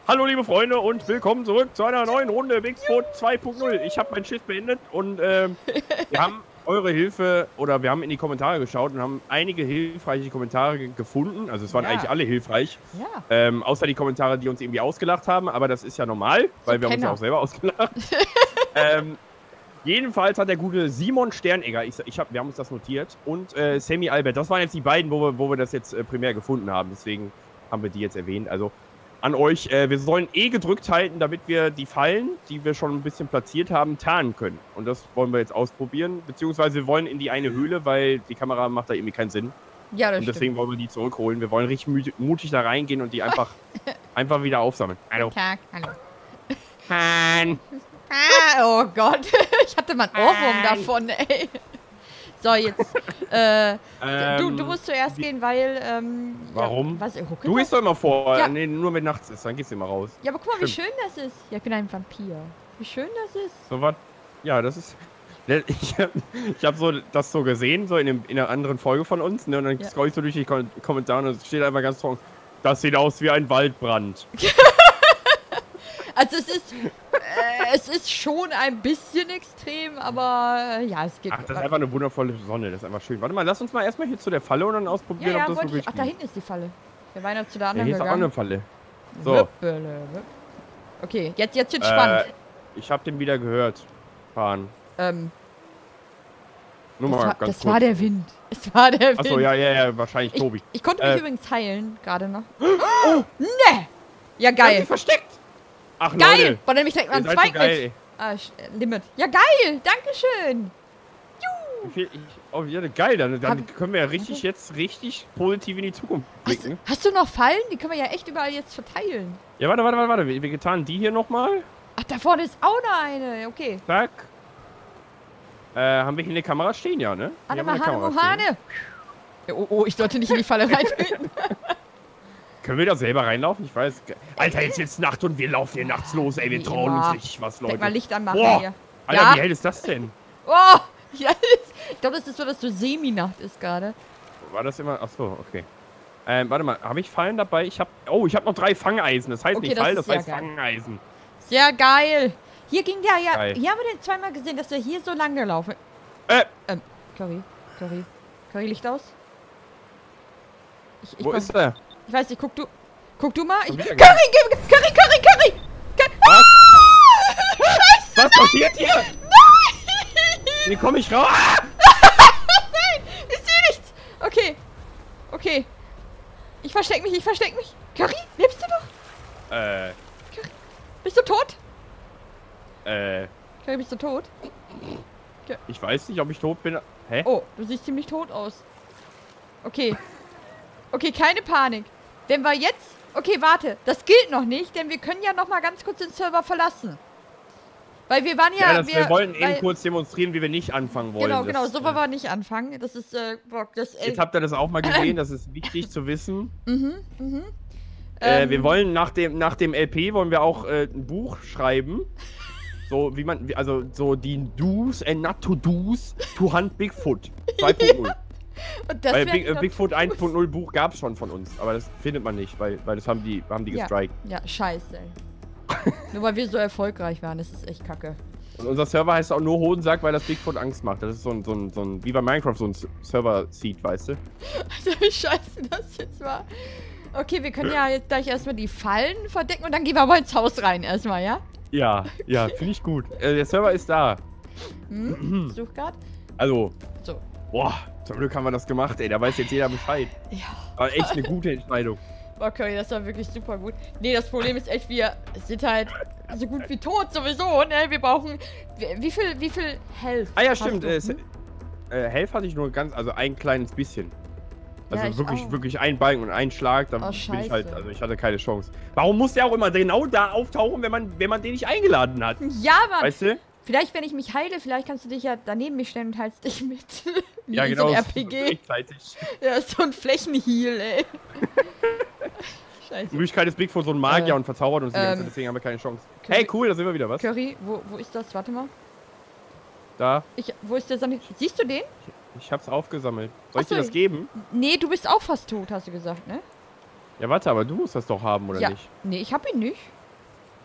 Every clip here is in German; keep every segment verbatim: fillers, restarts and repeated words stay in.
Hallo liebe Freunde und willkommen zurück zu einer neuen Runde Bigfoot zwei punkt null. Ich habe mein Schiff beendet und ähm, wir haben eure Hilfe, oder wir haben in die Kommentare geschaut und haben einige hilfreiche Kommentare gefunden. Also es waren ja. eigentlich alle hilfreich. Ja. Ähm, außer die Kommentare, die uns irgendwie ausgelacht haben, aber das ist ja normal, weil so wir haben uns ja auch selber ausgelacht. ähm, jedenfalls hat der gute Simon Sternegger, ich, ich hab, wir haben uns das notiert, und äh, Sammy Albert, das waren jetzt die beiden, wo wir, wo wir das jetzt äh, primär gefunden haben. Deswegen haben wir die jetzt erwähnt. Also an euch, äh, wir sollen E gedrückt halten, damit wir die Fallen, die wir schon ein bisschen platziert haben, tarnen können. Und das wollen wir jetzt ausprobieren. Beziehungsweise wir wollen in die eine Höhle, weil die Kamera macht da irgendwie keinen Sinn. Ja, das Und deswegen stimmt. wollen wir die zurückholen. Wir wollen richtig mutig da reingehen und die einfach, einfach wieder aufsammeln. Hallo. Tag, hallo. Han. Ah, oh Gott, ich hatte mal einen Ohrwurm davon, ey. So, jetzt, äh, ähm, du, du musst zuerst gehen, weil, ähm... Warum? Ja, was, du gehst doch immer vor, ja. nee, nur wenn nachts ist, dann gehst du immer raus. Ja, aber guck mal, Stimmt. wie schön das ist. Ja, ich bin ein Vampir. Wie schön das ist. So was? Ja, das ist... Ich habe ich hab so das so gesehen, so in, dem, in einer anderen Folge von uns, ne, und dann ja. scroll ich so durch die Kom Kommentare und es steht einfach ganz trocken, das sieht aus wie ein Waldbrand. Also es ist, äh, es ist schon ein bisschen extrem, aber äh, ja, es geht. Ach, das ist einfach eine wundervolle Sonne, das ist einfach schön. Warte mal, lass uns mal erstmal hier zu der Falle und dann ausprobieren, ja, ja, ob das wirklich ich, Ach, da hinten ist die Falle. Wir waren ja zu der ja, anderen hier ist auch gegangen. eine Falle. So. Okay, jetzt, jetzt wird's äh, spannend. Ich habe den wieder gehört. Fahren. Ähm. Nur das mal war, ganz das kurz. war der Wind. Es war der Wind. Achso, ja, ja, ja, wahrscheinlich ich, Tobi. Ich konnte mich äh, übrigens heilen, gerade noch. Oh, ne! Ja, geil. Versteckt! Ach, geil! Leute. Boah, dann nehme ich direkt mal einen Zweig so mit. Ah, Limit. Ja, geil! Dankeschön! Wie viel ich, oh, ja, geil, dann, dann können wir ja richtig jetzt richtig positiv in die Zukunft blicken. Hast, hast du noch Fallen? Die können wir ja echt überall jetzt verteilen. Ja, warte, warte, warte, warte. Wir, wir getan die hier nochmal. Ach, da vorne ist auch noch eine. Okay. Zack. Äh, haben wir hier eine Kamera stehen, ja, ne? Hanne, mal Hane, Mohane. Oh, oh, ich sollte nicht in die Falle reintreten. Können wir da selber reinlaufen? Ich weiß. Alter, jetzt ist Nacht und wir laufen hier nachts los, ey. Wir trauen uns richtig was, Leute. Denk mal Licht anmachen Boah. hier. Alter, ja? wie hell ist das denn? Oh, ja, ich glaube, das ist so, dass so Semi-Nacht ist gerade. War das immer? Achso, okay. Ähm, warte mal, habe ich Fallen dabei? Ich habe. Oh, ich habe noch drei Fangeisen. Das heißt okay, nicht das Fall, das heißt geil. Fangeisen. Sehr geil. Hier ging der ja. Geil. Hier haben wir den zweimal gesehen, dass der hier so lang gelaufen. Äh. Ähm, Curry, Curry. Curry, Licht aus. Ich, ich Wo komm, ist der? Ich weiß nicht, guck du. Guck du mal. Ich, Curry, Curry, Curry, Curry, Curry, Curry. Was? Ah! Scheiße, Was passiert hier? Nein! Wie komme ich raus? Nein, ich sehe nichts. Okay, okay. Ich versteck mich, ich versteck mich. Curry, lebst du noch? Äh. Curry, bist du tot? Äh. Curry, bist du tot? Ich weiß nicht, ob ich tot bin. Hä? Oh, du siehst ziemlich tot aus. Okay. Okay, keine Panik. Wenn wir jetzt... Okay, warte. Das gilt noch nicht, denn wir können ja noch mal ganz kurz den Server verlassen. Weil wir waren ja... Ja, das, wir, wir wollen weil, eben kurz demonstrieren, wie wir nicht anfangen wollen. Genau, genau. Das, So wollen wir nicht anfangen. Das ist... Äh, das, äh, jetzt habt ihr das auch mal gesehen. Das ist wichtig zu wissen. Mhm, mhm. Äh, ähm, wir wollen nach dem, nach dem L P wollen wir auch äh, ein Buch schreiben. So wie man, also so die Do's and not to Do's to hunt Bigfoot zwei punkt null. Und das weil wär Big, äh, Bigfoot cool. eins punkt null Buch gab es schon von uns, aber das findet man nicht, weil, weil das haben die, haben die ja, gestrikt. ja, scheiße. Nur weil wir so erfolgreich waren, das ist echt kacke. Und unser Server heißt auch nur Hodensack, weil das Bigfoot Angst macht. Das ist so ein, so ein, so ein wie bei Minecraft, so ein Server-Seed, weißt du? Also wie scheiße das jetzt war. Okay, wir können ja jetzt gleich erstmal die Fallen verdecken und dann gehen wir aber ins Haus rein erstmal, ja? Ja, ja, finde ich gut. Äh, der Server ist da. Hm, such grad. Also, So. boah, zum Glück haben wir das gemacht, ey. Da weiß jetzt jeder Bescheid. Ja. War echt eine gute Entscheidung. Okay, das war wirklich super gut. Nee, das Problem ist echt, wir sind halt so gut wie tot sowieso, ne? Wir brauchen... Wie viel, wie viel Health? Ah ja, hast stimmt. du? Äh, Hm? äh, Health hatte ich nur ganz, also ein kleines bisschen. Also Ja, ich wirklich, auch. wirklich ein Balken und ein Schlag, dann Oh, bin ich scheiße. halt, also ich hatte keine Chance. Warum muss der auch immer genau da auftauchen, wenn man, wenn man den nicht eingeladen hat? Ja, Mann! Weißt du? Vielleicht, wenn ich mich heile, vielleicht kannst du dich ja daneben mich stellen und heilst dich mit. Wie Ja, in genau. So ein R P G. Gleichzeitig. Ja, so ein Flächenheal, ey. Scheiße. In Wirklichkeit ist Bigfoot so ein Magier Äh, und verzaubert uns die ganze ähm, Zeit, deswegen haben wir keine Chance. Curry- Hey, cool, da sind wir wieder, was? Curry, wo, wo ist das? Warte mal. Da. Ich, wo ist der Sonne? Siehst du den? Ich hab's aufgesammelt. Soll ich Ach so, dir das geben? Nee, du bist auch fast tot, hast du gesagt, ne? Ja, warte, aber du musst das doch haben, oder ja. nicht? Nee, ich hab ihn nicht.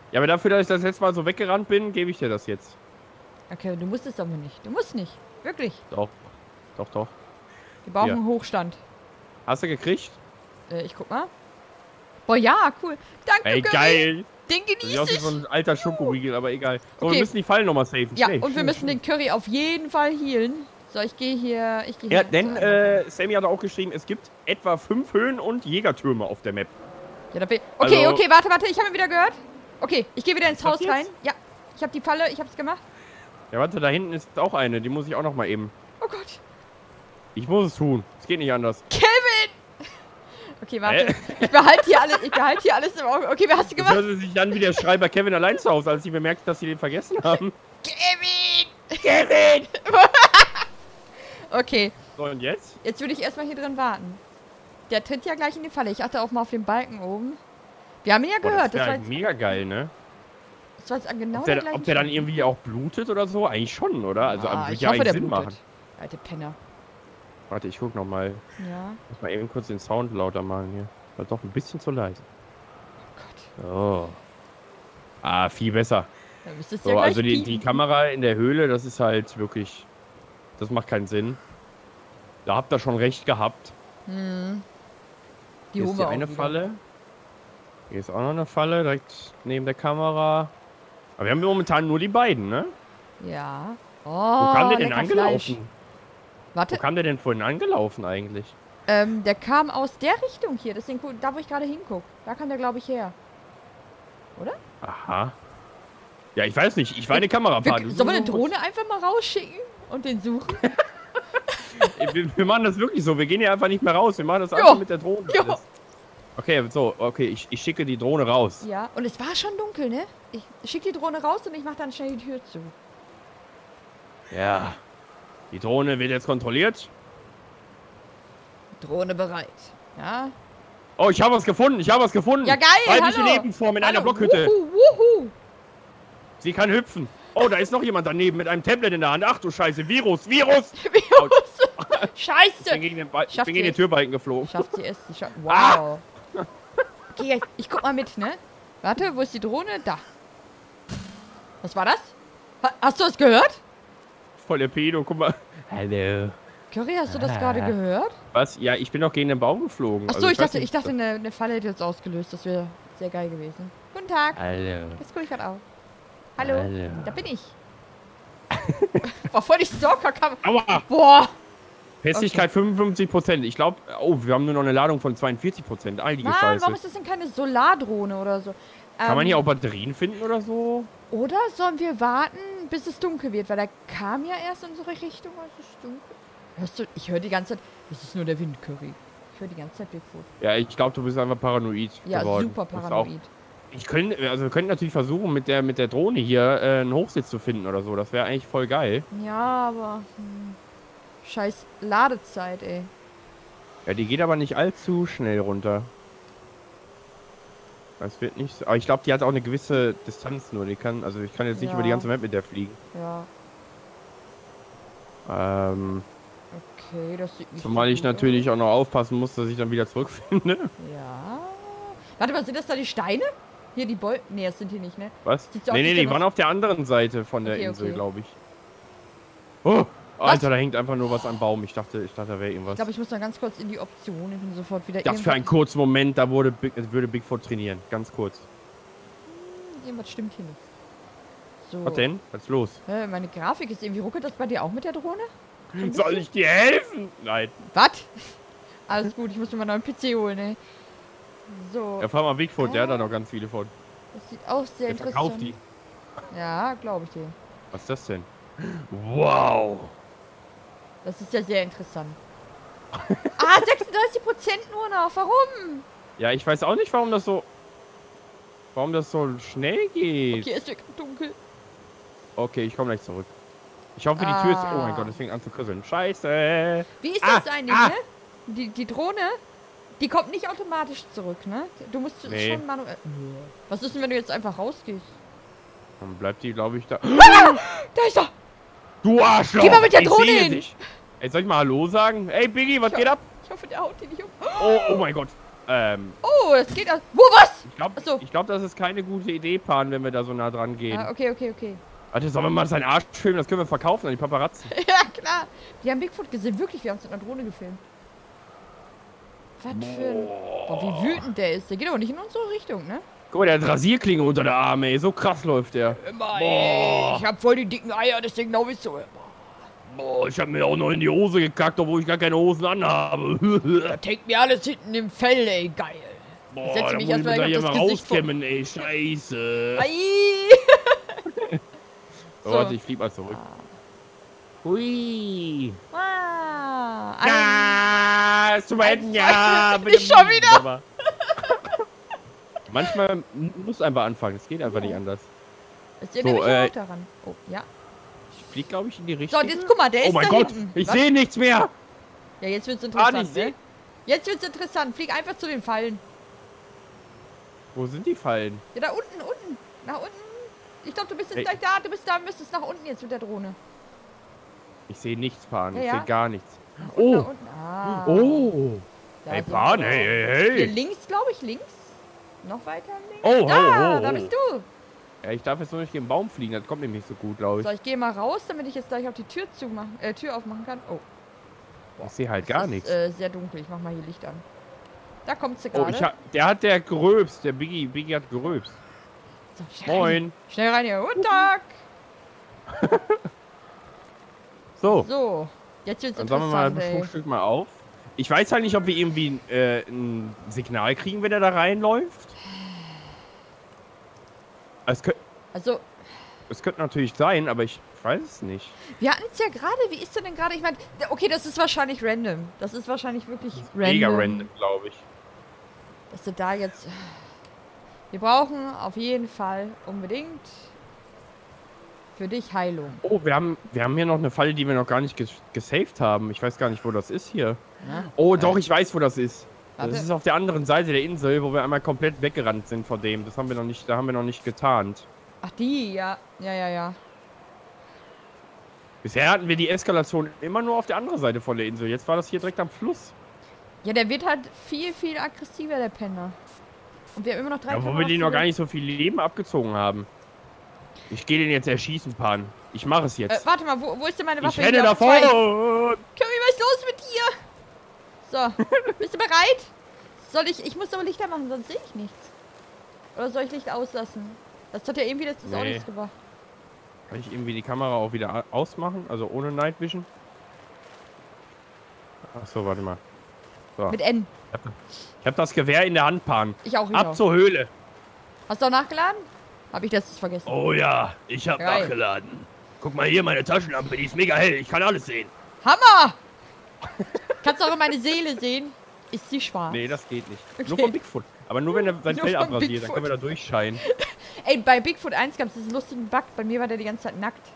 Ja, aber dafür, dass ich das letzte Mal so weggerannt bin, gebe ich dir das jetzt. Okay, du musst es aber nicht. Du musst nicht. Wirklich. Doch. Doch, doch. Wir brauchen Hier. einen Hochstand. Hast du gekriegt? Äh, ich guck mal. Boah, ja, cool. Danke, Ey, Curry. geil. Den genieße ich. Das ist so ein alter Schokoriegel, aber egal. So, Okay. wir müssen die Fallen nochmal safen. Ja, Schnell, und wir schnell, müssen schnell. den Curry auf jeden Fall healen. So, ich gehe hier... Ich gehe Ja, hier denn zu- äh, Sammy hat auch geschrieben, es gibt etwa fünf Höhen- und Jägertürme auf der Map. Ja, da bin ich. Okay, Also- okay, warte, warte. Ich habe ihn wieder gehört. Okay, ich gehe wieder ins Was Haus jetzt? rein. Ja, ich habe die Falle. Ich habe es gemacht. Ja, warte, da hinten ist auch eine. Die muss ich auch noch mal eben. Oh Gott. Ich muss es tun. Es geht nicht anders. Kevin! Okay, warte. Hä? Ich behalte hier alles, ich behalte hier alles im Auge. Okay, wer hast du Das gemacht? hörte sich dann wie der Schreiber Kevin allein zu Hause, als sie bemerkt, dass sie den vergessen haben. Kevin! Kevin! Okay, So, und jetzt? jetzt würde ich erstmal hier drin warten. Der tritt ja gleich in die Falle. Ich achte auch mal auf den Balken oben. Wir haben ihn ja Boah, gehört. das Das, wäre war halt jetzt, mega geil, ne? das war jetzt an genau Ob der, der, gleichen ob der dann Stelle. irgendwie auch blutet oder so? Eigentlich schon, oder? Also, Ah, würde ich ja hoffe, eigentlich der Sinn blutet. machen. Alte Penner. Warte, ich guck noch mal. Ja. Muss mal eben kurz den Sound lauter machen hier. War doch ein bisschen zu leise. Gott. Oh. Ah, viel besser. Da müsstest du So, ja gleich also die, die piepen. Kamera in der Höhle, das ist halt wirklich... Das macht keinen Sinn. Da habt ihr schon recht gehabt. Hm. Die Hier ist holen die wir auch eine wieder. Falle. Hier ist auch noch eine Falle, direkt neben der Kamera. Aber wir haben momentan nur die beiden, ne? Ja. Oh, Wo kam der denn lecker angelaufen? Fleisch. Wo Warte, kam der denn vorhin angelaufen eigentlich? ähm, der kam aus der Richtung hier. Deswegen, gu- da wo ich gerade hingucke. Da kam der, glaube ich, her. Oder? Aha. Ja, ich weiß nicht. Ich war eine Kamerafahrt. Wir, sollen wir eine Drohne einfach mal rausschicken und den suchen? Wir, wir machen das wirklich so. Wir gehen hier einfach nicht mehr raus. Wir machen das Jo. einfach mit der Drohne. Jo. alles. Okay, so. Okay, ich, ich schicke die Drohne raus. Ja, und es war schon dunkel, ne? Ich schicke die Drohne raus und ich mache dann schnell die Tür zu. Ja. Die Drohne wird jetzt kontrolliert. Drohne bereit. Ja. Oh, ich habe was gefunden. Ich habe was gefunden. Ja, geil, Weibliche hallo. Lebensform in Hallo. einer Blockhütte. Wuhu, wuhu. Sie kann hüpfen. Oh, da ist noch jemand daneben mit einem Tablet in der Hand. Ach du Scheiße. Virus, Virus. Virus. Ich Scheiße. bin gegen den, Ba- ich Schafft bin gegen sie den es? Türbalken geflogen. Schafft sie es? Sie scha Ah. wow. Okay, ich guck mal mit, ne? Warte, wo ist die Drohne? Da. Was war das? Ha hast du das gehört? Voll der Pedo. Guck mal. Hallo. Curry, hast du das Ah. gerade gehört? Was? Ja, ich bin doch gegen den Baum geflogen. Achso, Also, ich weiß dachte, nicht, ich dachte, eine, eine Falle hätte jetzt ausgelöst. Das wäre sehr geil gewesen. Guten Tag. Hallo. Das gucke ich gerade auf. Hallo. Hallo. Da bin ich. War voll die Stalker-Kamera. Aua. Boah. Festigkeit fünfundfünfzig Prozent. Ich glaube, oh, wir haben nur noch eine Ladung von zweiundvierzig Prozent. Heilige Mann, Scheiße. warum ist das denn keine Solardrohne oder so? Kann Ähm, man hier auch Batterien finden oder so? Oder sollen wir warten, bis es dunkel wird? Weil der kam ja erst in unsere Richtung, als es dunkel. Hörst du? Ich höre die ganze Zeit. Das ist nur der Wind, Curry. Ich höre die ganze Zeit Bigfoot. Ja, ich glaube, du bist einfach paranoid Ja, geworden. super Das ist paranoid. Auch, ich könnte, also wir könnten natürlich versuchen, mit der mit der Drohne hier äh, einen Hochsitz zu finden oder so. Das wäre eigentlich voll geil. Ja, aber. Hm, scheiß Ladezeit, ey. Ja, die geht aber nicht allzu schnell runter. Das wird nicht so. Aber ich glaube, die hat auch eine gewisse Distanz nur. Die kann, also ich kann jetzt nicht Ja. über die ganze Map mit der fliegen. Ja, Ähm, okay, das sieht nicht zumal so ich gut natürlich auch noch aufpassen muss, dass ich dann wieder zurückfinde. aus. Ja. Warte mal, sind das da die Steine? Hier die Bolzen? Nee, das sind die nicht, ne? Was? Sieht so aus, Nee, als nee, wenn die das- waren auf der anderen Seite von der Okay, Insel, okay. glaube ich. Oh, Alter, da hängt einfach nur was am Baum. Ich dachte, ich dachte, da wäre irgendwas. Ich glaube, ich muss noch ganz kurz in die Option. Ich bin sofort wieder. Das für einen irgendwas- kurzen Moment, da wurde Big, würde Bigfoot trainieren. Ganz kurz. Irgendwas stimmt hier nicht. So. Was denn? Was ist los? Hä, meine Grafik ist irgendwie. Ruckelt das bei dir auch mit der Drohne? ein Soll bisschen? ich dir helfen? Nein. Was? Alles gut, ich muss mir mal einen P C holen, ey. So. Ja, fahr mal Bigfoot, der hat da Ah. noch ganz viele von. Das sieht auch sehr Der verkauft interessant. die. Ja, glaube ich dir. Was ist das denn? Wow. Das ist ja sehr interessant. Ah, sechsunddreißig Prozent nur noch. Warum? Ja, ich weiß auch nicht, warum das so... Warum das so schnell geht. Okay, es wird dunkel. Okay, ich komme gleich zurück. Ich hoffe, die Tür ist... Oh mein Ah. Gott, es fängt an zu krisseln. Scheiße. Wie ist Ah, das eigentlich, ah. ne? Die, die Drohne, die kommt nicht automatisch zurück, ne? Du musst Nee. schon manuell... Was ist denn, wenn du jetzt einfach rausgehst? Dann bleibt die, glaube ich, da... Da ist er! Du Arschloch! Geh mal mit der Ich Drohne sehe hin. dich. Ey, soll ich mal Hallo sagen? Ey, Biggie, was Ja. geht ab? Ich hoffe, der haut dich nicht um. Oh, oh mein Gott. Ähm. Oh, das geht aus. Wo, was? Ich glaube, so. glaub, das ist keine gute Idee, Pan, wenn wir da so nah dran gehen. Ah, okay, okay, okay. Warte, sollen wir mal seinen Arsch filmen? Das können wir verkaufen an die Paparazzi. Ja, klar. Die haben Bigfoot gesehen. Wirklich, wir haben es mit einer Drohne gefilmt. Was für ein... Boah, wie wütend der ist. Der geht aber nicht in unsere Richtung, ne? Guck mal, der hat Rasierklinge unter der Arme, ey. So krass läuft der. Immer, ey. Ich hab voll die dicken Eier, deswegen glaube ich so. Boah, ich hab mir auch noch in die Hose gekackt, obwohl ich gar keine Hosen anhabe. Da hängt mir alles hinten im Fell, ey. Geil. Boah, setz mich da muss ich mich da mal rauskämmen, ey. Scheiße. Ei. So, warte, ich flieg mal zurück. Hui. Ah, ja, ist zum Enden, ja. Nicht schon wieder. Manchmal muss einfach anfangen. Es geht einfach nicht anders. Ist der nämlich auch daran? Oh, ja. Ich flieg, glaube ich, in die Richtung. So, jetzt guck mal, der ist Oh mein da Gott, hinten. ich sehe nichts mehr. Ja, jetzt wird's interessant, ah, ich ne? Jetzt wird's interessant. Flieg einfach zu den Fallen. Wo sind die Fallen? Ja, da unten, unten. Nach unten. Ich glaube, du bist jetzt Ey. gleich da. Du bist da, müsstest nach unten jetzt mit der Drohne. Ich sehe nichts, Pan. Ja, ich ja. sehe gar nichts. Und Oh. da unten. Ah. Oh. Da Hey, sind Pan, wir. hey, hey, Hier hey. links, glaube ich, links. Noch weiter links. Oh, da, oh, oh, da oh. bist du. Ja, ich darf jetzt nur nicht gegen den Baum fliegen. Das kommt nämlich nicht so gut, glaube ich. So, ich gehe mal raus, damit ich jetzt gleich auch die Tür zumachen, äh, Tür aufmachen kann. Oh. Ich sehe halt Das gar ist, nichts. Äh, sehr dunkel. Ich mach mal hier Licht an. Da kommt sie Oh, gerade. ich hab, der hat der geröbst. Der Biggie, Biggie hat geröbst. So, schnell Moin. Rein. Schnell rein hier. Guten Tag. So. So. Jetzt wird's Dann sagen wir mal interessant, ein ey. Frühstück mal auf. Ich weiß halt nicht, ob wir irgendwie äh, ein Signal kriegen, wenn er da reinläuft. Es könnte, Also, es könnte natürlich sein, aber ich weiß es nicht. wir hatten es ja gerade. Wie ist du denn gerade? Ich meine, okay, das ist wahrscheinlich random. Das ist wahrscheinlich wirklich random. Mega random, glaube ich. Dass du da jetzt... Wir brauchen auf jeden Fall unbedingt für dich Heilung. Oh, wir haben, wir haben hier noch eine Falle, die wir noch gar nicht ges gesaved haben. Ich weiß gar nicht, wo das ist hier. Ja. Oh, doch, ich weiß, wo das ist. Warte. Das ist auf der anderen Seite der Insel, wo wir einmal komplett weggerannt sind von dem. Das haben wir noch nicht, da haben wir noch nicht getarnt. Ach, die, ja. Ja, ja, ja. Bisher hatten wir die Eskalation immer nur auf der anderen Seite von der Insel. Jetzt war das hier direkt am Fluss. Ja, der wird halt viel, viel aggressiver, der Penner. Und wir haben immer noch drei Ja, wo Kameras wir den noch zurück. gar nicht so viel Leben abgezogen haben. Ich gehe den jetzt erschießen, Pan. Ich mache es Äh, jetzt. warte mal, wo, wo ist denn meine Waffe? ich renne Hier, davon! zwei. Curry, was ist los mit dir? So, bist du bereit? Soll ich, ich muss aber Lichter machen, sonst sehe ich nichts. Oder soll ich Licht auslassen? Das hat ja irgendwie letztes auch Nee. nichts gebracht. Kann ich irgendwie die Kamera auch wieder ausmachen? Also ohne Night Vision? Achso, warte mal. So. Mit N. Ich habe das Gewehr in der Hand, Pan. Ich auch, ich Ab auch. zur Höhle. Hast du auch nachgeladen? Hab ich das vergessen. Oh ja, ich habe Geil. nachgeladen. Guck mal hier, meine Taschenlampe, die ist mega hell. Ich kann alles sehen. Hammer! Kannst du auch in meine Seele sehen? Ist sie schwarz? Nee, das geht nicht. Okay. Nur von Bigfoot. Aber nur wenn er sein Nur Fell von abrasiert, dann Bigfoot. können wir da durchscheinen. Ey, bei Bigfoot eins gab es diesen lustigen Bug. Bei mir war der die ganze Zeit nackt.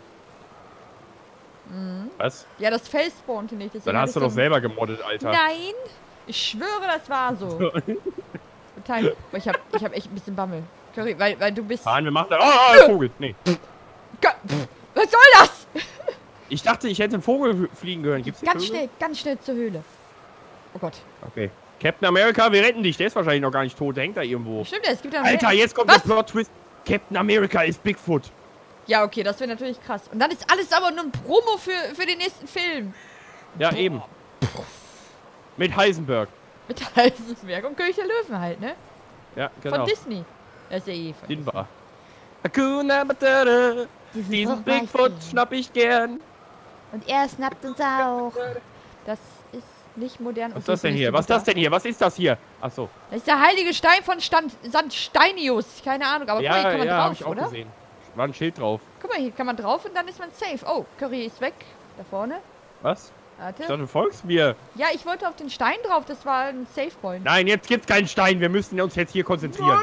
Was? Ja, das Fell spawnte nicht. deswegen Dann hatte hast du ich doch so selber gemoddet, Alter. ein- Nein! Ich schwöre, das war so. Total. Aber Ich hab, ich hab echt ein bisschen Bammel. Curry, weil, weil du bist... Fahren, wir machen da. Oh, oh, Vogel. Nee. Ga- Was soll das? Ich dachte, ich hätte einen Vogel fliegen gehört. Gibt's nicht Ganz Vögel? schnell, ganz schnell zur Höhle. Oh Gott. Okay. Captain America, wir retten dich. Der ist wahrscheinlich noch gar nicht tot. Der hängt da irgendwo. Stimmt, es gibt ja noch Alter, mehr. jetzt kommt Was? der Plot-Twist. Captain America ist Bigfoot. Ja, okay, das wäre natürlich krass. Und dann ist alles aber nur ein Promo für, für den nächsten Film. Ja, eben. Mit Heisenberg. Mit Heisenberg und König der Löwen halt, ne? Ja, genau. Von Disney. Das ist ja eh von Den war. Hakuna Matata. Diesen Bigfoot schnapp ich gern. Und er schnappt uns auch. Das ist nicht modern. Was ist das denn hier? Was ist das denn hier? Was ist das hier? Achso. Das ist der heilige Stein von Stand, St. Steinius. Keine Ahnung, aber guck mal, hier Ja, kann man ja, hab drauf, ich auch oder? gesehen. War ein Schild drauf. Guck mal, hier kann man drauf und dann ist man safe. Oh, Curry ist weg. Da vorne. Was? Ich Warte. dachte, du folgst mir. Ja, ich wollte auf den Stein drauf. Das war ein Safe Point. Nein, jetzt gibt's keinen Stein. Wir müssen uns jetzt hier konzentrieren.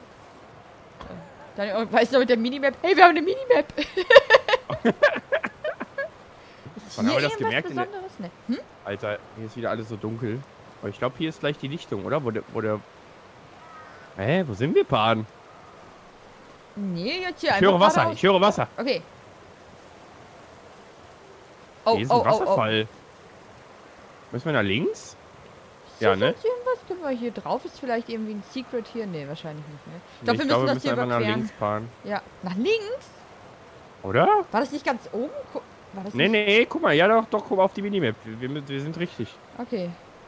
Dann oh, weißt du mit der Minimap. Hey, wir haben eine Minimap. Ist Wann hier haben wir das irgendwas gemerkt in der- Besonderes? Ne? Hm? Alter, hier ist wieder alles so dunkel. Aber ich glaube, hier ist gleich die Lichtung, oder? Wo der, wo der... Hä, wo sind wir, Pan? Nee, jetzt hier Ich einfach höre Wasser, geradeaus. ich höre Wasser. Okay. Oh, Hier ist oh, ein oh, oh. Wasserfall. Müssen wir nach links? ja, hier ne? sonst irgendwas? Können wir hier drauf? Ist vielleicht irgendwie ein Secret hier? Nee, wahrscheinlich nicht, ne? Ich Nee, glaube, wir glaub, müssen wir das hier einfach überqueren. nach links fahren. Ja, nach links? Oder? War das nicht ganz oben? Gu- War das Nee, nicht? nee, guck mal, ja doch, doch, guck mal auf die Minimap. Wir, wir, wir sind richtig. Okay.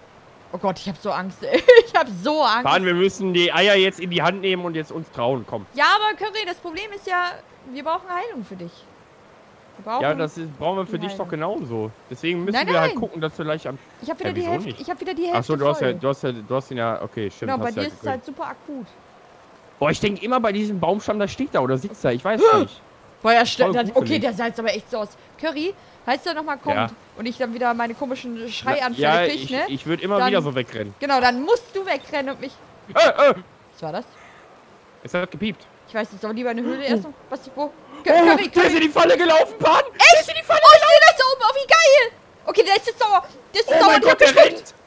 Oh Gott, ich hab so Angst, ey. Ich hab so Angst. Fahren, wir müssen die Eier jetzt in die Hand nehmen und jetzt uns trauen, komm. Ja, aber Curry, das Problem ist ja, wir brauchen Heilung für dich. Wir brauchen Ja, das ist, brauchen wir für dich Heilung. doch genauso. Deswegen müssen Nein, wir halt nein. gucken, dass wir gleich am... Ich hab wieder Ja, die wieso Hälfte. nicht? Ich hab wieder die Hälfte Achso, du hast voll. ja, du hast ja, du hast ihn ja, okay, stimmt. Genau, bei hast dir ja ist es gegönnt. halt super akut. Boah, ich denke immer bei diesem Baumstamm, da steht da oder sitzt da, ich weiß es nicht. Boah, ja, stimmt. Voll Das- Okay, gruselig. der sah jetzt aber echt so aus. Curry, falls der nochmal kommt Ja. und ich dann wieder meine komischen Schreianfälle Ja, krieg, ich, ne? ich würde immer Dann- wieder so wegrennen. Genau, dann musst du wegrennen und mich... Äh, äh, Was war das? es hat gepiept. Ich weiß nicht, soll lieber eine Höhle erst noch... Was, wo? Oh, Curry, der ist Curry. in die Falle gelaufen, Pan! Echt? Oh, ich sehe das da oben. Oh, wie geil. Okay, der ist jetzt sauer. Der ist Oh jetzt sauer. mein Ich hab Gott, der geschluckt. rennt!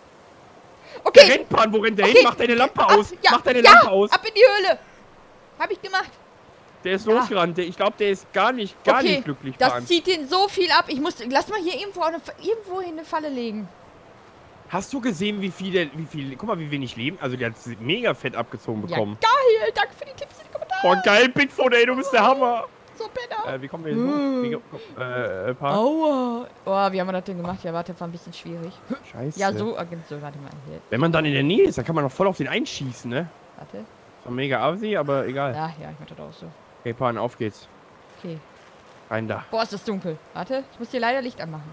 Der Okay. rennt, Pan, wo rennt der Okay. hin? Mach deine Lampe Ab, aus! ja, Mach deine ja, Lampe aus! ab in die Höhle. Hab ich gemacht. Der ist Ja. losgerannt. Der- Ich glaube, der ist gar nicht, gar Okay, nicht glücklich, das Pan. zieht den so viel ab. Ich muss... Lass mal hier irgendwo, eine, irgendwo hin eine Falle legen. Hast du gesehen, wie viel, der, wie viel, guck mal, wie wenig Leben, also der hat mega fett abgezogen bekommen. Ja, geil. Danke für die Tipps in die Kommentare. Boah, geil, Bigfoot, ey, du bist der Hammer. So, Penner. Äh, wie kommen wir jetzt hoch? Wie, komm, äh, äh, Pan? Aua. Oh, wie haben wir das denn gemacht? Ja, warte, war ein bisschen schwierig. Scheiße. Ja, so, äh, so, warte mal. Hier, Wenn man dann in der Nähe ist, dann kann man doch voll auf den einschießen, ne? warte. So mega Avsi, aber egal. Ja, ja, ich mach das auch so. Okay, Pan, auf geht's. Okay. Rein da. Boah, ist das dunkel. Warte, ich muss hier leider Licht anmachen.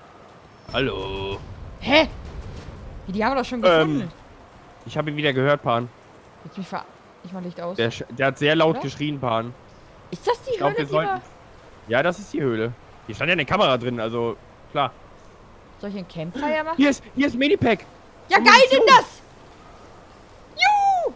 Hallo. Hä? Wie, die haben wir doch schon gefunden. Ähm, ich habe ihn wieder gehört, Pan. Jetzt mich ver... Ich mach Licht aus. Der, sch- der hat sehr laut Oder? geschrien, Pan. Ist das die Ich glaube, Höhle, wir die sollten... wir... Ja, das ist die Höhle. Hier stand ja eine Kamera drin, also klar. Soll ich ein Campfire machen? Hier ist, hier ist Medipack. Ja, Und geil, nimm Munition. das! Juhu!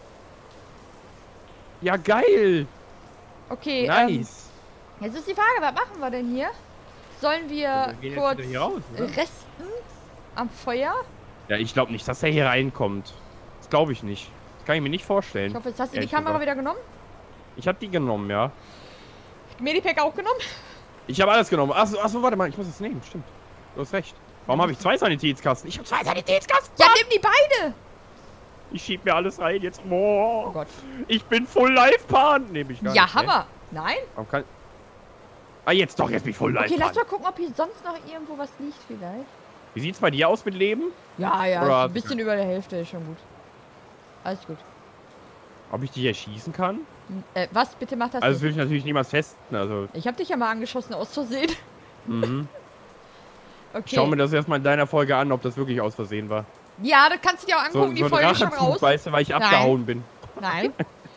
Ja, geil. Okay, ähm, Nice. jetzt ist die Frage, was machen wir denn hier? Sollen wir Wir gehen jetzt kurz wieder hier raus, ne? resten am Feuer? Ja, ich glaube nicht, dass er hier reinkommt. Das glaube ich nicht. Das kann ich mir nicht vorstellen. Ich hoffe, jetzt hast du die Ehrlich Kamera gesagt. wieder genommen? Ich habe die genommen, ja. Medipack auch genommen? Ich habe alles genommen. Achso, achso, warte mal, ich muss es nehmen. Stimmt. Du hast recht. Warum habe ich zwei Sanitätskasten? Ich habe zwei Sanitätskasten. Ja, nimm die beide! Ich schieb mir alles rein jetzt. Boah. Oh Gott. Ich bin full live Pan. Nehme ich gar Ja, nicht. ne? Hammer! Nein? Warum kann... Ah, jetzt doch, jetzt bin ich voll live Okay, lass Pan. mal gucken, ob hier sonst noch irgendwo was liegt vielleicht. Wie sieht's bei dir aus mit Leben? Ja, ja, Oder- ein bisschen über der Hälfte ist schon gut. Alles gut. Ob ich dich erschießen kann? Hm, Äh, was? Bitte mach das Also das nicht. will ich natürlich niemals testen. Also, Ich hab dich ja mal angeschossen aus Versehen. mhm. Okay. Schau mir das erstmal in deiner Folge an, ob das wirklich aus Versehen war. Ja, das kannst du dir auch So, angucken, so die ein Folge ist schon Rachezug, raus. weißt du, weil ich Nein. abgehauen bin. Nein.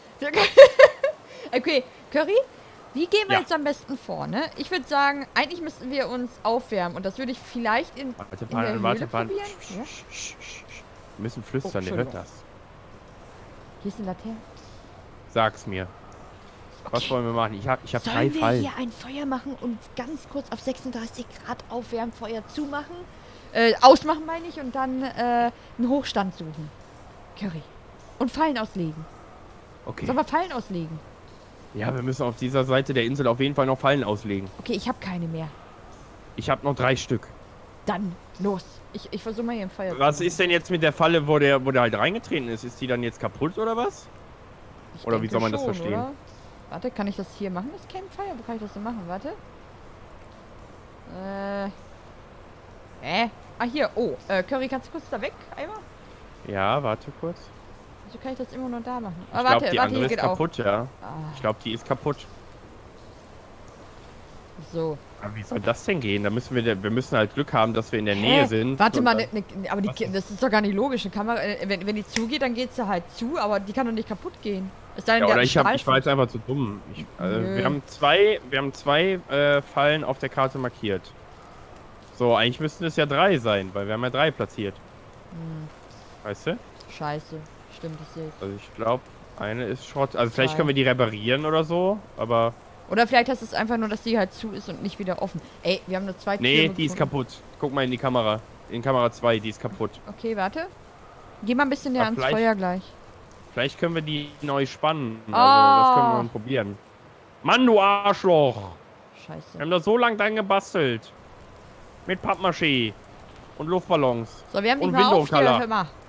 Okay, Curry, wie gehen wir Ja. jetzt am besten vor, ne? Ich würde sagen, eigentlich müssten wir uns aufwärmen und das würde ich vielleicht in, Warte, in der Pan, Höhle warte, Pan. probieren. Sch- Ja? sch- sch- sch- sch. Wir müssen flüstern, Oh, der hört Entschuldigung. das. Hier ist eine Laterne. Sag's mir. Was wollen wir machen? Ich hab, ich hab drei Sollen wir Fallen. hier ein Feuer machen und ganz kurz auf sechsunddreißig Grad aufwärmen, Feuer zumachen? Äh, ausmachen meine ich und dann äh, einen Hochstand suchen. Curry. Und Fallen auslegen. Okay. Sollen wir Fallen auslegen? Ja, wir müssen auf dieser Seite der Insel auf jeden Fall noch Fallen auslegen. Okay, ich habe keine mehr. Ich habe noch drei Stück. Dann, los. Ich, ich versuche mal hier ein Feuer Was zu ist denn jetzt mit der Falle, wo der, wo der halt reingetreten ist? Ist die dann jetzt kaputt oder was? Ich oder wie denke soll man das schon, verstehen? Oder? Warte, kann ich das hier machen, das Campfire? Wo kann ich das denn machen? Warte. Äh. Hä? Ah, hier. Oh, äh, Curry, kannst du kurz da weg? Einmal? Ja, warte kurz. So kann ich das immer nur da machen. Ich Ah, glaube, warte, die warte, andere hier ist geht kaputt, ja. auch. Ah, Ich glaube, die ist kaputt. so. Aber wie soll das denn gehen? Da müssen wir, wir müssen halt Glück haben, dass wir in der Hä? Nähe sind. Warte und mal, dann- ne, ne, aber die, Was das ist doch gar nicht logisch. Eine Kamera, äh, wenn, wenn die zugeht, dann geht sie halt zu, aber die kann doch nicht kaputt gehen. Es sei denn, Ja, der oder hat ich, hab, einen ich war jetzt Strahlfluss. einfach zu dumm. Ich, also, Nö. wir haben zwei, wir haben zwei äh, Fallen auf der Karte markiert. So, eigentlich müssten es ja drei sein, weil wir haben ja drei platziert. Hm, Weißt du? scheiße. Stimmt, ich sehe. Also ich glaube, eine ist Schrott. Also vielleicht Zwei. können wir die reparieren oder so, aber... Oder vielleicht heißt es einfach nur, dass die halt zu ist und nicht wieder offen. Ey, wir haben nur zwei Nee, Türen die ist gefunden. kaputt. Guck mal in die Kamera. In Kamera zwei, die ist kaputt. Okay, warte. Geh mal ein bisschen näher Ach, ans vielleicht- Feuer gleich. Vielleicht können wir die neu spannen. Also Oh. das können wir mal probieren. Mann, du Arschloch! Wir Scheiße. haben da so lang dran gebastelt. Mit Pappmaché. Und Luftballons. So, wir haben dich und mal auf Window hier, Color. hör mal.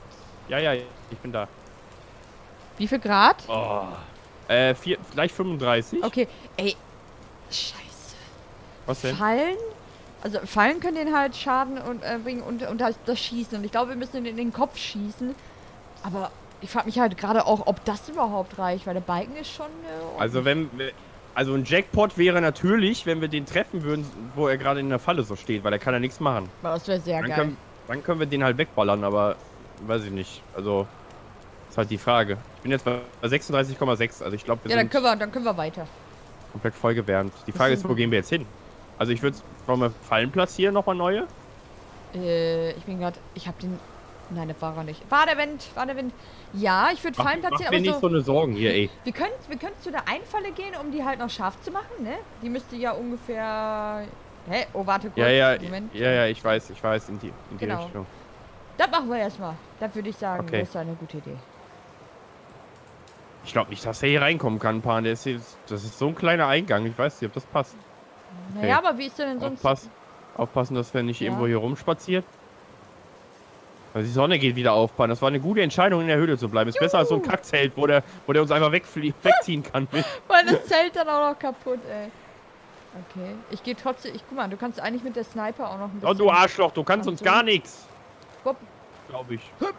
Ja, ja, ich bin da. Wie viel Grad? Oh. Äh, vier, gleich fünfunddreißig. Okay. Ey. Scheiße. Was denn? Fallen? Also Fallen können den halt Schaden und, äh, bringen und, und das, das Schießen. Und ich glaube, wir müssen ihn in den Kopf schießen. Aber ich frage mich halt gerade auch, ob das überhaupt reicht, weil der Balken ist schon... Äh, also wenn... Also ein Jackpot wäre natürlich, wenn wir den treffen würden, wo er gerade in der Falle so steht, weil er kann ja nichts machen. Das wäre sehr dann geil. Können, dann können wir den halt wegballern, aber weiß ich nicht. Also ist halt die Frage. Ich bin jetzt bei sechsunddreißig Komma sechs, also ich glaube, wir ja, sind dann können wir, dann können wir weiter. komplett vollgewärmt. Die Frage ist, wo gehen wir jetzt hin? Also ich würde, wollen wir Fallen platzieren, nochmal neue? Äh, ich bin gerade, ich habe den... Nein, das war er nicht. War der Wind, war der Wind. Ja, ich würde Fallen platzieren, aber mir nicht so, so eine Sorgen hier, ey. Wir können, wir können zu der einen Falle gehen, um die halt noch scharf zu machen, ne? Die müsste ja ungefähr... Hä? Oh, warte kurz. Ja, ja, Moment. ja, ja, ich weiß, ich weiß, in die, in die genau. Richtung. Das machen wir erstmal. Das würde ich sagen, okay. Das ist eine gute Idee. Ich glaube nicht, dass er hier reinkommen kann, Pan. Der ist hier, das ist so ein kleiner Eingang. Ich weiß nicht, ob das passt. Okay. Naja, aber wie ist denn sonst... Aufpassen, aufpassen dass wir nicht ja. irgendwo hier rumspaziert. Also die Sonne geht wieder auf, Pan. Das war eine gute Entscheidung, in der Höhle zu bleiben. Ist Juhu. besser als so ein Kackzelt, wo der, wo der uns einfach wegziehen kann. Weil das Zelt dann auch noch kaputt, ey. Okay. Ich gehe trotzdem... Ich guck mal, du kannst eigentlich mit der Sniper auch noch ein bisschen... Oh, du Arschloch, du kannst uns gar nichts. Glaube ich.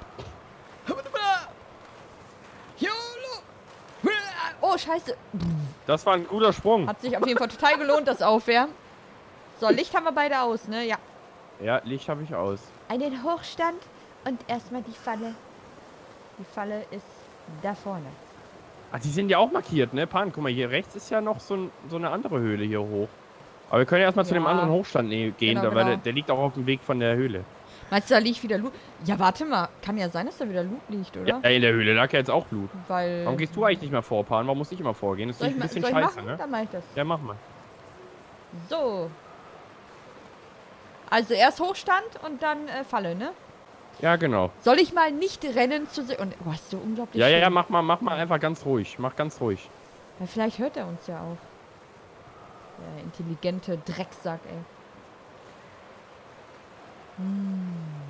Oh, scheiße. Das war ein guter Sprung. Hat sich auf jeden Fall total gelohnt, das Aufwärmen. So, Licht haben wir beide aus, ne? Ja. Ja, Licht habe ich aus. Einen Hochstand und erstmal die Falle. Die Falle ist da vorne. Ah, die sind ja auch markiert, ne? Pan, guck mal, hier rechts ist ja noch so, ein, so eine andere Höhle hier hoch. Aber wir können ja erstmal ja. zu dem anderen Hochstand gehen, genau, da, weil genau. der, der liegt auch auf dem Weg von der Höhle. Meinst du, da liegt wieder Loot? Ja, warte mal. Kann ja sein, dass da wieder Loot liegt, oder? Ja, in der Höhle lag ja jetzt auch Loot. Weil... Warum gehst du eigentlich nicht mehr vor, Pan? Warum muss ich immer vorgehen? Das ist ein bisschen scheiße, machen? ne? Dann mach ich das. Ja, mach mal. So. Also erst Hochstand und dann äh, Falle, ne? Ja, genau. Soll ich mal nicht rennen zu sehen? Und oh, hast du unglaublich Ja, ja, ja, mach mal, mach mal einfach ganz ruhig. Mach ganz ruhig. Ja, vielleicht hört er uns ja auch. Der intelligente Drecksack, ey. Hm.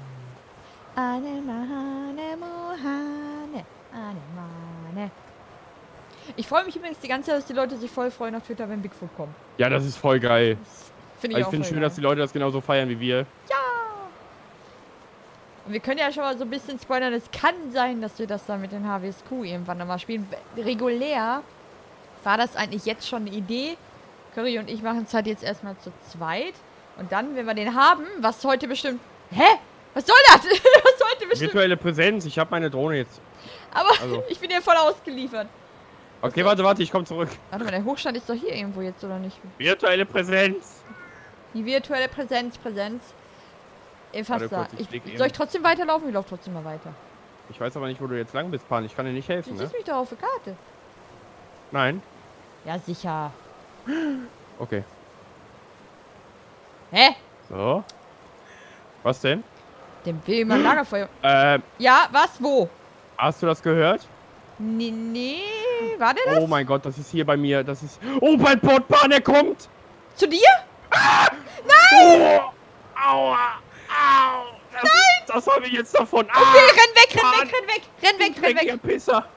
Ich freue mich übrigens die ganze Zeit, dass die Leute sich voll freuen auf Twitter, wenn Bigfoot kommt. Ja, das ist voll geil. Finde ich also auch ich finde schön, geil. dass die Leute das genauso feiern wie wir. Ja! Und wir können ja schon mal so ein bisschen spoilern. Es kann sein, dass wir das dann mit den H W S Q irgendwann nochmal spielen. Regulär war das eigentlich jetzt schon eine Idee. Curry und ich machen es halt jetzt erstmal zu zweit. Und dann, wenn wir den haben, was heute bestimmt... Hä? Was soll das? Was heute bestimmt... Virtuelle Präsenz. Ich habe meine Drohne jetzt. Aber also. Ich bin hier voll ausgeliefert. Okay, warte, warte, ich komme zurück. Warte mal, der Hochstand ist doch hier irgendwo jetzt, oder nicht? Virtuelle Präsenz. Die virtuelle Präsenz, Präsenz. Fast da. Ich, soll ich trotzdem weiterlaufen? Ich laufe trotzdem mal weiter. Ich weiß aber nicht, wo du jetzt lang bist, Pan. Ich kann dir nicht helfen, du ne? siehst mich doch auf der Karte. Nein. Ja, sicher. Okay. Hä? So. Was denn? Dem will jemand Lagerfeuer. Ähm. Ja, was? Wo? Hast du das gehört? Nee, nee. War der das? Oh mein Gott, das ist hier bei mir. Das ist... Oh, mein Botbahn, er kommt! Zu dir? Ah! Nein! Oh! Aua! Au! Das, Nein! Das habe ich jetzt davon. Okay, ah, renn weg, renn Mann. weg, renn weg, renn weg, renn weg. Pisser.